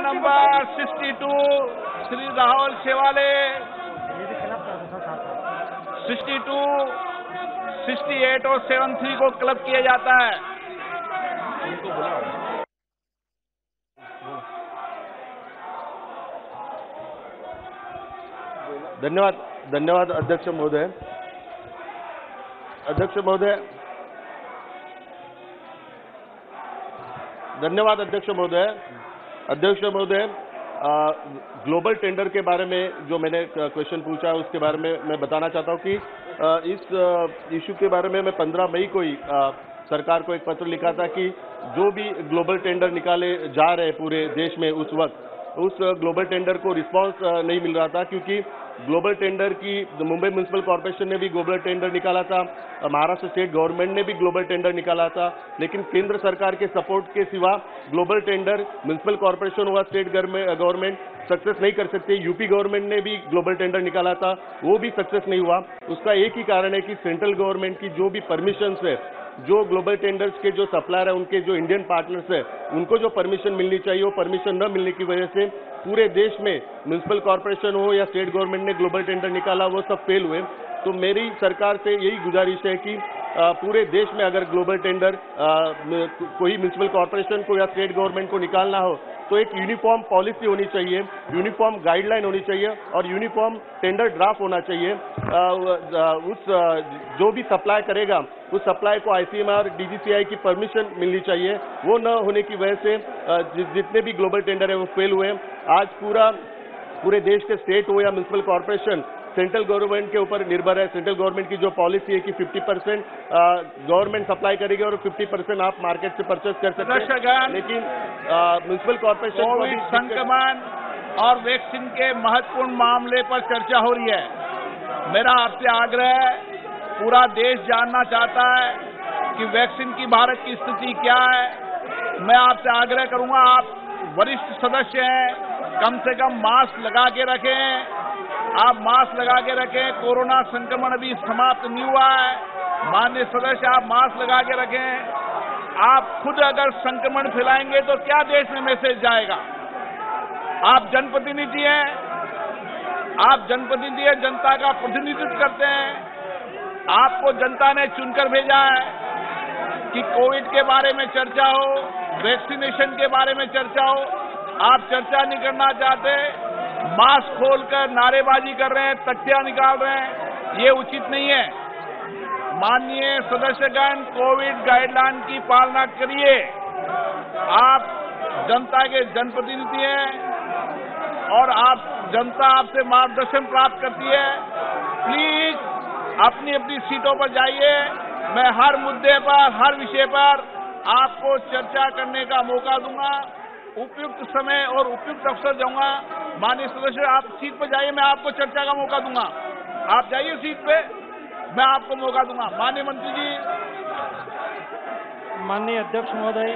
Number 62 Shri Rahul शेवाले, 62, 68 और 73 को club किया जाता है। धन्यवाद अध्यक्ष महोदय। धन्यवाद अध्यक्ष महोदय। ग्लोबल टेंडर के बारे में जो मैंने क्वेश्चन पूछा है उसके बारे में मैं बताना चाहता हूं कि इस इशू के बारे में मैं 15 मई को ही सरकार को एक पत्र लिखा था कि जो भी ग्लोबल टेंडर निकाले जा रहे पूरे देश में उस वक्त उस ग्लोबल टेंडर को रिस्पांस नहीं मिल रहा था, क्योंकि ग्लोबल टेंडर की मुंबई म्युनिसिपल कॉर्पोरेशन ने भी ग्लोबल टेंडर निकाला था, महाराष्ट्र स्टेट गवर्नमेंट ने भी ग्लोबल टेंडर निकाला था, लेकिन केंद्र सरकार के सपोर्ट के सिवा ग्लोबल टेंडर म्युनिसिपल कॉर्पोरेशन हुआ स्टेट गवर्नमेंट सक्सेस नहीं कर सकते। यूपी गवर्नमेंट ने भी ग्लोबल टेंडर निकाला था, वो भी सक्सेस नहीं हुआ। उसका एक ही कारण है कि सेंट्रल गवर्नमेंट की जो भी परमिशंस है, जो ग्लोबल टेंडर्स के जो सप्लायर है उनके जो इंडियन पार्टनर्स है उनको जो परमिशन मिलनी चाहिए वो परमिशन न मिलने की वजह से पूरे देश में म्युनिसिपल कॉर्पोरेशन हो या स्टेट गवर्नमेंट ने ग्लोबल टेंडर निकाला वो सब फेल हुए। तो मेरी सरकार से यही गुजारिश है कि पूरे देश में अगर ग्लोबल टेंडर कोई म्युनिसिपल कॉर्पोरेशन को या स्टेट गवर्नमेंट को निकालना हो तो एक यूनिफॉर्म पॉलिसी होनी चाहिए, यूनिफॉर्म गाइडलाइन होनी चाहिए और यूनिफॉर्म टेंडर ड्राफ्ट होना चाहिए। उस जो भी सप्लाई करेगा उस सप्लाई को आईसीएमआर डीजीसीआई की परमिशन मिलनी चाहिए। वो न होने की वजह से जितने भी ग्लोबल टेंडर है वो फेल हुए। आज पूरे देश के स्टेट हो या म्युनिसिपल कॉर्पोरेशन सेंट्रल गवर्नमेंट के ऊपर निर्भर है। सेंट्रल गवर्नमेंट की जो पॉलिसी है कि 50% गवर्नमेंट सप्लाई करेगी और 50% आप मार्केट से परचेस कर सकते हैं, लेकिन म्युनिसिपल कॉर्पोरेशन कोविड संक्रमण और वैक्सीन के महत्वपूर्ण मामले पर चर्चा हो रही है। मेरा आपसे आग्रह है, पूरा देश जानना चाहता है कि वैक्सीन की भारत की स्थिति क्या है। मैं आपसे आग्रह करूंगा, आप वरिष्ठ सदस्य हैं, कम से कम मास्क लगा के रखें। आप मास्क लगा के रखें। कोरोना संक्रमण अभी समाप्त नहीं हुआ है। माननीय सदस्य, आप मास्क लगा के रखें। आप खुद अगर संक्रमण फैलाएंगे तो क्या देश में मैसेज जाएगा? आप जनप्रतिनिधि हैं, जनता का प्रतिनिधित्व करते हैं। आपको जनता ने चुनकर भेजा है कि कोविड के बारे में चर्चा हो, वैक्सीनेशन के बारे में चर्चा हो। आप चर्चा नहीं करना चाहते, मास्क खोलकर नारेबाजी कर रहे हैं, तख्तियां निकाल रहे हैं, ये उचित नहीं है। माननीय सदस्यगण, कोविड गाइडलाइन की पालना करिए। आप जनता के जनप्रतिनिधि हैं और जनता आपसे मार्गदर्शन प्राप्त करती है। प्लीज अपनी अपनी सीटों पर जाइए। मैं हर मुद्दे पर, हर विषय पर आपको चर्चा करने का मौका दूंगा, उपयुक्त समय और उपयुक्त अवसर दूंगा। माननीय सदस्य, आप सीट पर जाइए, मैं आपको चर्चा का मौका दूंगा। आप जाइए सीट पे, मैं आपको मौका दूंगा। माननीय मंत्री जी। माननीय अध्यक्ष महोदय,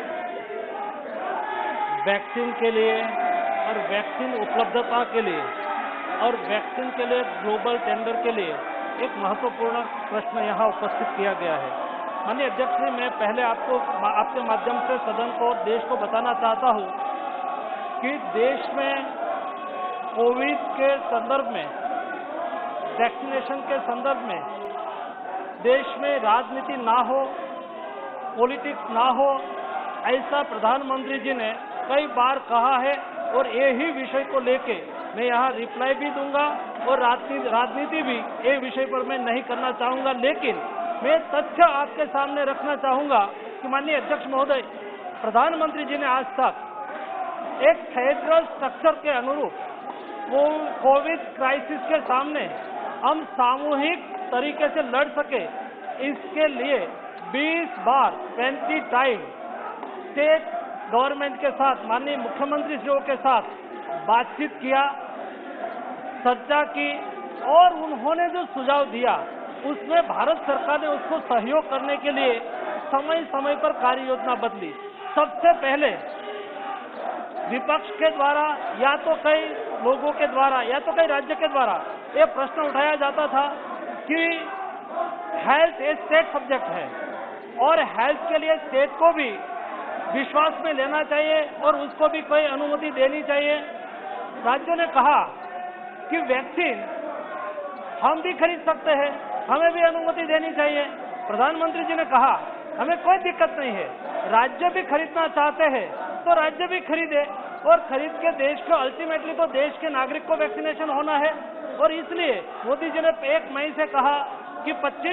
वैक्सीन के लिए और वैक्सीन उपलब्धता के लिए और वैक्सीन के लिए ग्लोबल टेंडर के लिए एक महत्वपूर्ण प्रश्न यहाँ उपस्थित किया गया है। माननीय अध्यक्ष जी, मैं पहले आपके माध्यम से सदन को, देश को बताना चाहता हूँ कि देश में कोविड के संदर्भ में, वैक्सीनेशन के संदर्भ में देश में राजनीति ना हो, पॉलिटिक्स ना हो, ऐसा प्रधानमंत्री जी ने कई बार कहा है और यही विषय को लेके मैं यहाँ रिप्लाई भी दूंगा और राजनीति भी ये विषय पर मैं नहीं करना चाहूंगा। लेकिन मैं तथ्य आपके सामने रखना चाहूंगा कि माननीय अध्यक्ष महोदय, प्रधानमंत्री जी ने आज तक एक फेडरल स्ट्रक्चर के अनुरूप कोविड क्राइसिस के सामने हम सामूहिक तरीके से लड़ सके, इसके लिए 20 बार 20 टाइम स्टेट गवर्नमेंट के साथ, माननीय मुख्यमंत्री जी के साथ बातचीत किया, चर्चा की और उन्होंने जो सुझाव दिया उसमें भारत सरकार ने उसको सहयोग करने के लिए समय समय पर कार्य योजना बदली। सबसे पहले विपक्ष के द्वारा या तो कई लोगों के द्वारा या तो कई राज्य के द्वारा ये प्रश्न उठाया जाता था कि हेल्थ एक स्टेट सब्जेक्ट है और हेल्थ के लिए स्टेट को भी विश्वास में लेना चाहिए और उसको भी कोई अनुमति देनी चाहिए। राज्यों ने कहा कि वैक्सीन हम भी खरीद सकते हैं, हमें भी अनुमति देनी चाहिए। प्रधानमंत्री जी ने कहा हमें कोई दिक्कत नहीं है, राज्य भी खरीदना चाहते हैं तो राज्य भी खरीदे, और खरीद के देश को अल्टीमेटली तो देश के नागरिक को वैक्सीनेशन होना है। और इसलिए मोदी जी ने 1 मई से कहा कि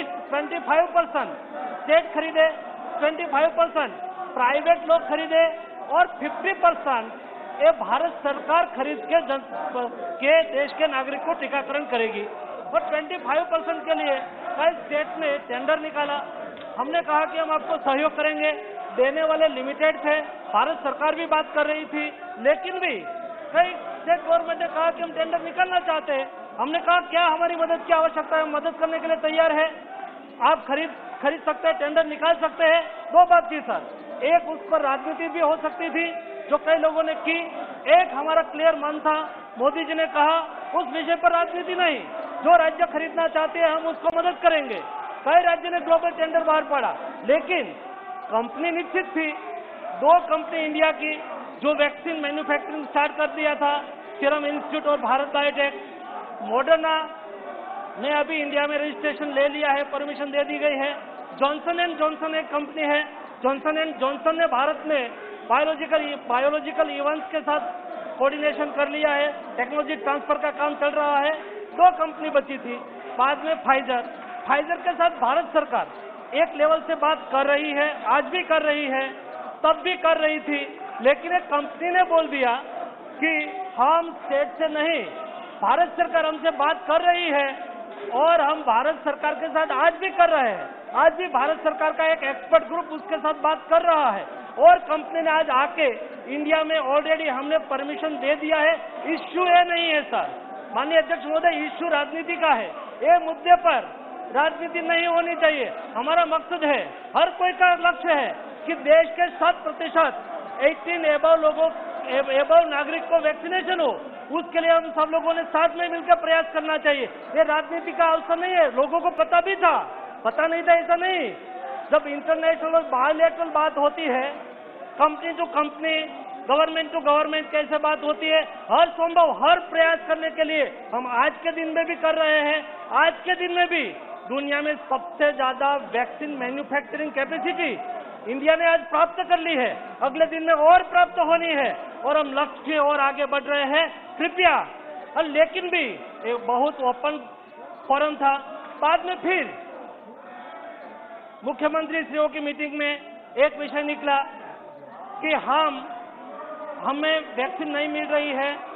25% स्टेट खरीदे, 25% प्राइवेट लोग खरीदे और 50% ये भारत सरकार खरीद के देश के नागरिक को टीकाकरण करेगी। और 25% के लिए कई स्टेट ने टेंडर निकाला। हमने कहा कि हम आपको सहयोग करेंगे, देने वाले लिमिटेड थे, भारत सरकार भी बात कर रही थी, लेकिन भी कई स्टेट गवर्नमेंट ने कहा कि हम टेंडर निकालना चाहते हैं। हमने कहा क्या हमारी मदद की आवश्यकता है, मदद करने के लिए तैयार है, आप खरीद सकते हैं, टेंडर निकाल सकते हैं। 2 बात थी सर, एक उस पर राजनीति भी हो सकती थी जो कई लोगों ने की, एक हमारा क्लियर मन था, मोदी जी ने कहा उस विषय पर राजनीति नहीं, जो राज्य खरीदना चाहते हैं हम उसको मदद करेंगे। कई राज्य ने ग्लोबल टेंडर बाहर पड़ा, लेकिन कंपनी निश्चित थी, 2 कंपनी इंडिया की जो वैक्सीन मैन्युफैक्चरिंग स्टार्ट कर दिया था, सीरम इंस्टीट्यूट और भारत बायोटेक। मॉडर्ना ने अभी इंडिया में रजिस्ट्रेशन ले लिया है, परमिशन दे दी गई है। जॉनसन एंड जॉनसन एक कंपनी है, जॉनसन एंड जॉनसन ने भारत में बायोलॉजिकल इवेंट्स के साथ कोऑर्डिनेशन कर लिया है, टेक्नोलॉजी ट्रांसफर का काम चल रहा है। 2 कंपनी बची थी, बाद में फाइजर के साथ भारत सरकार एक लेवल से बात कर रही है, आज भी कर रही है, तब भी कर रही थी, लेकिन एक कंपनी ने बोल दिया कि हम स्टेट से नहीं, भारत सरकार हमसे बात कर रही है और हम भारत सरकार के साथ आज भी कर रहे हैं। आज भी भारत सरकार का एक एक्सपर्ट ग्रुप उसके साथ बात कर रहा है और कंपनी ने आज आके इंडिया में ऑलरेडी हमने परमिशन दे दिया है। इश्यू ये नहीं है सर, माननीय अध्यक्ष महोदय, इश्यू राजनीति का है। ये मुद्दे पर राजनीति नहीं होनी चाहिए। हमारा मकसद है, हर कोई का लक्ष्य है कि देश के 7% 18 एबव नागरिक को वैक्सीनेशन हो। उसके लिए हम सब लोगों ने साथ में मिलकर प्रयास करना चाहिए। ये राजनीति का अवसर नहीं है। लोगों को पता भी था, पता नहीं था ऐसा नहीं। जब इंटरनेशनल और बायलैटरल बात होती है, company to company, government to government कैसे बात होती है, हर संभव हर प्रयास करने के लिए हम आज के दिन में भी कर रहे हैं। आज के दिन में भी दुनिया में सबसे ज्यादा वैक्सीन मैन्युफैक्चरिंग कैपेसिटी इंडिया ने आज प्राप्त कर ली है, अगले दिन में और प्राप्त होनी है और हम लक्ष्य की ओर आगे बढ़ रहे हैं। कृपया, लेकिन भी एक बहुत ओपन फोरम था। बाद में फिर मुख्यमंत्री श्रीओ की मीटिंग में एक विषय निकला कि हमें वैक्सीन नहीं मिल रही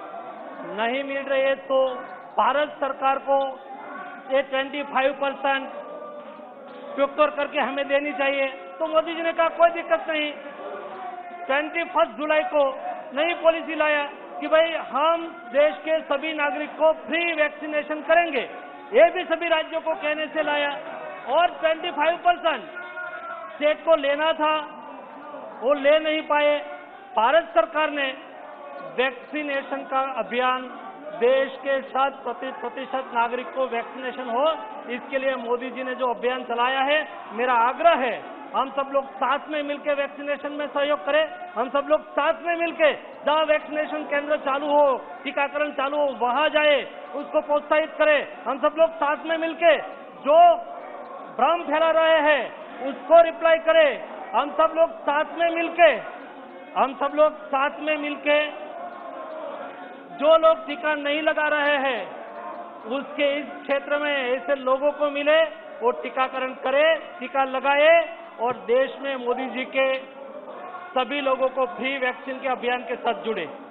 है तो भारत सरकार को ये 25% प्रोक्योर करके हमें देनी चाहिए। तो मोदी जी ने कहा कोई दिक्कत नहीं। 21 जुलाई को नई पॉलिसी लाया कि भाई हम देश के सभी नागरिक को फ्री वैक्सीनेशन करेंगे। ये भी सभी राज्यों को कहने से लाया और 25% स्टेट को लेना था, वो ले नहीं पाए। भारत सरकार ने वैक्सीनेशन का अभियान, देश के 7% नागरिक को वैक्सीनेशन हो, इसके लिए मोदी जी ने जो अभियान चलाया है, मेरा आग्रह है हम सब लोग साथ में मिलकर वैक्सीनेशन में सहयोग करें। हम सब लोग साथ में मिलकर जहां वैक्सीनेशन केंद्र चालू हो, टीकाकरण चालू हो, वहां जाए, उसको प्रोत्साहित करें। हम सब लोग साथ में मिलकर जो भ्रम फैला रहे हैं उसको रिप्लाई करें। हम सब लोग साथ में मिलके जो लोग टीका नहीं लगा रहे हैं उसके इस क्षेत्र में ऐसे लोगों को मिले, वो टीकाकरण करे, टीका लगाए और देश में मोदी जी के सभी लोगों को फ्री वैक्सीन के अभियान के साथ जुड़े।